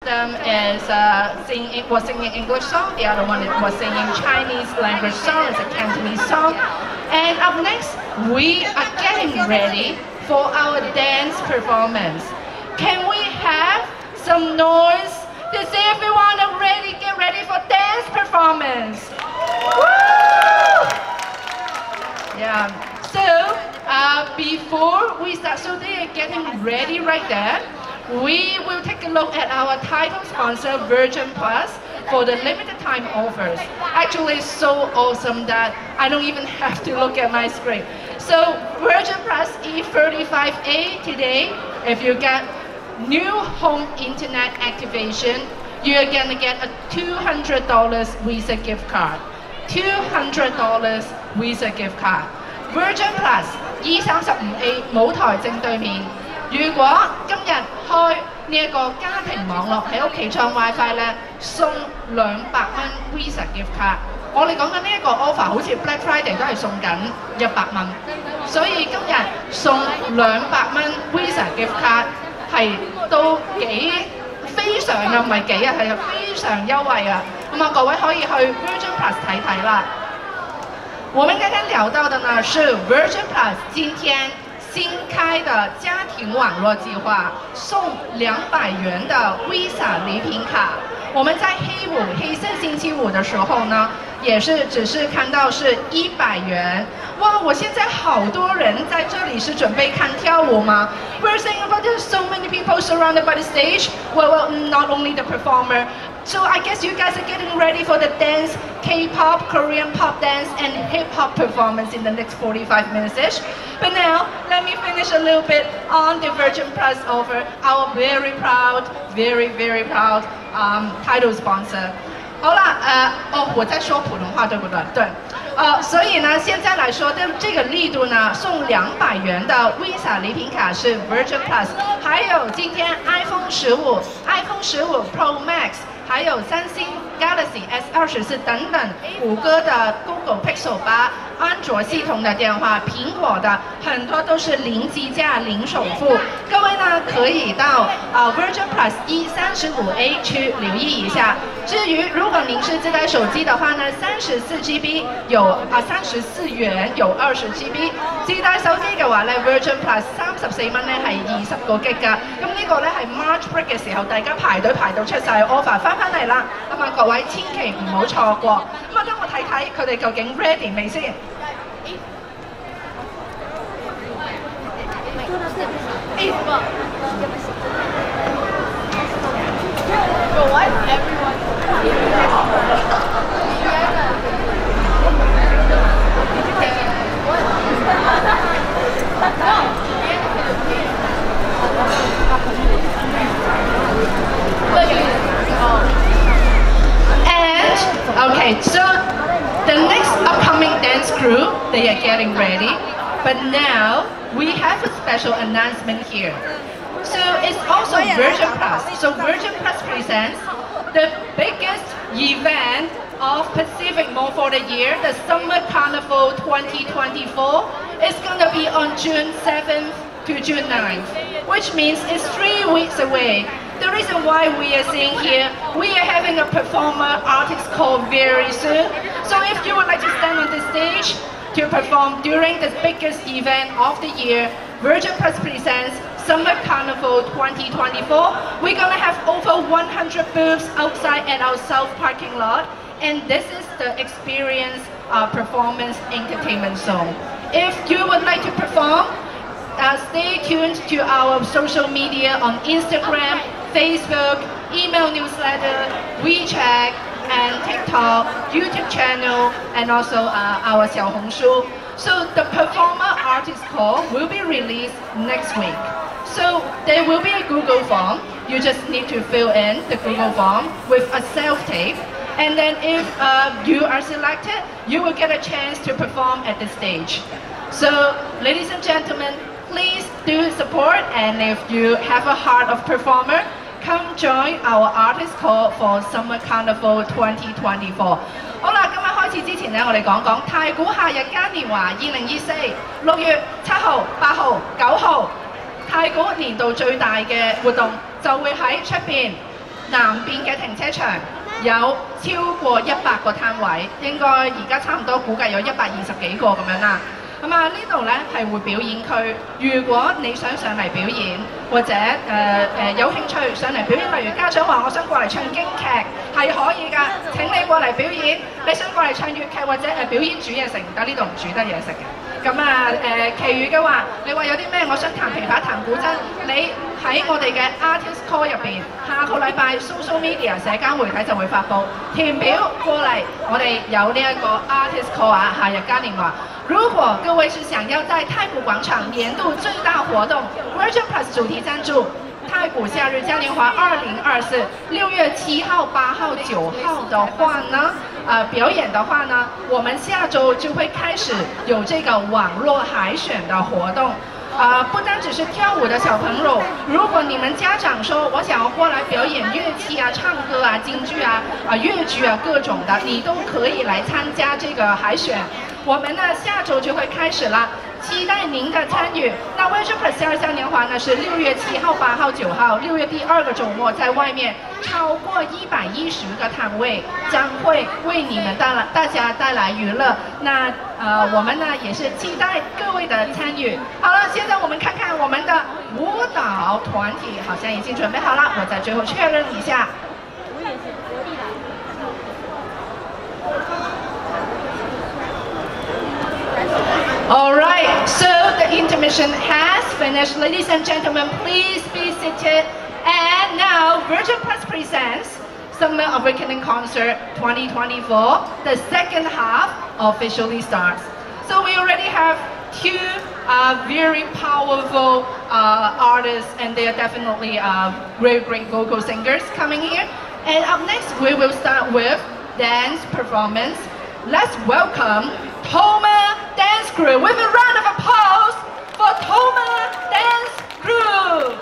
them was singing English song, the other one was singing Chinese language song, it's a Cantonese song. And up next, we are getting ready for our dance performance. Can we have some noise? Does everyone already get ready for dance performance? Woo! Yeah. So before we start, so they are getting ready right there. We will take a look at our title sponsor, Virgin Plus, for the limited time offers. Actually, it's so awesome that I don't even have to look at my screen. So Virgin Plus E35A today, if you get new home internet activation, you're gonna get a $200 Visa gift card. $200 Visa gift card. Virgin Plus E35A 舞台正對面。如果今日開呢一個家庭網絡喺屋企裝 WiFi 咧，送200蚊 Visa gift card。我哋講緊呢一個 offer 好似 Black Friday 都係送緊100蚊，所以今日送200蚊 Visa gift card 係都幾非常啊，唔係幾啊，係非常優惠啊！咁啊，各位可以去 Virgin Plus 睇睇啦。我们刚刚聊到的呢是 Virgin Plus 今天新开的家庭网络计划，送200元的 Visa 礼品卡。我们在黑色星期五的时候呢，也是只是看到是100元。哇，我现在好多人在这里是准备看跳舞吗 ？We're saying about there's so many people surrounded by the stage. Well, not only the performer. So I guess you guys are getting ready for the dance, K-pop, Korean pop dance, and hip-hop performance in the next 45 minutes-ish. But now, let me finish a little bit on the Virgin Plus offer, our very proud, very proud title sponsor. 好啦，我在说普通话，对不对？对。所以呢，现在来说的这个力度呢，送200元的 Visa 礼品卡是 Virgin Plus， 还有今天 iPhone 15 Pro Max。还有三星 Galaxy S24等等，5哥的 Google Pixel 8、安卓系统的电话，苹果的很多都是零基价、零首付。各位呢可以到Virgin Plus E35A 去留意一下。至于如果您是自带手機的話呢，34GB 有34元有20GB。自帶手機嘅話咧 ，Virgin Plus 34蚊咧係20個 G 㗎。咁呢個咧係 March Break 嘅時候，大家排隊排到出晒 offer， 翻嚟啦。咁啊，各位千祈唔好錯過。咁啊，等我睇睇佢哋究竟 ready 未先。Okay, so the next upcoming dance crew, they are getting ready. But now we have a special announcement here. So it's also Virgin Plus. So Virgin Plus presents the biggest event of Pacific Mall for the year, the Summer Carnival 2024. It's gonna be on June 7th to June 9th, which means it's 3 weeks away. The reason why we are seeing here, we are having a performer artist call very soon. So if you would like to stand on the stage to perform during the biggest event of the year, Virgin Plus presents Summer Carnival 2024. We're gonna have over 100 booths outside at our south parking lot, and this is the experience performance entertainment zone. If you would like to perform, stay tuned to our social media on Instagram, Facebook, email newsletter, WeChat, and TikTok, YouTube channel, and also our Xiaohongshu. So the performer artist call will be released next week. So there will be a Google form. You just need to fill in the Google form with a self-tape. And then if you are selected, you will get a chance to perform at the stage. So ladies and gentlemen, please do support, and if you have a heart of performer, come join our artist call for Summer Carnival 2024. 好啦，今日開始之前咧，我哋講講太古夏日嘉年華2024 6月7號、8號、9號，太古年度最大嘅活動就會喺出邊南邊嘅停車場有超過100個攤位，應該而家差唔多估計有120幾個咁樣啦。咁啊，呢度咧係會表演區。如果你想上嚟表演，或者有興趣上嚟表演，例如家長話我想過嚟唱京劇，係可以㗎。請你過嚟表演。你想過嚟唱粵劇或者表演煮嘢食，唔得，呢度唔煮得嘢食嘅。咁啊其餘嘅話，你話有啲咩？我想彈琵琶、彈古箏，你喺我哋嘅 Artist Call 入邊，下個禮拜 social media 社交媒體就會發布，填表過嚟，我哋有呢一個 Artist Call 啊，夏日嘉年華。如果各位是想要在太古廣場年度最大活動 Virgin Plus 主題贊助太古夏日嘉年華2024 6月7號、8號、9號的話呢，表演的話呢，我們下周就會開始有這個網絡海選的活動。不單只是跳舞的小朋友，如果你們家長說我想要過來表演樂器啊、唱歌啊、京劇啊、粵劇啊各種的，你都可以來參加這個海選。我們呢下周就會開始了，期待您的參與。那 Virgin Plus 夏日嘉年華呢是6月7號、8號、9號，6月第2個週末，在外面超過110個攤位，將會為你們大家帶來娛樂。那我們呢也是期待各位的參與。好了，現在我們看看我們的舞蹈團體，好像已經準備好了，我在最後確認一下。All right, so the intermission has finished. Ladies and gentlemen, please be seated. And now, Virgin Plus presents Summer Awakening Concert 2024. The second half officially starts. So we already have two very powerful artists, and they are definitely very great vocal singers coming here. And up next, we will start with dance performance. Let's welcome Toma Dance Crew with a round of applause for Toma Dance Crew.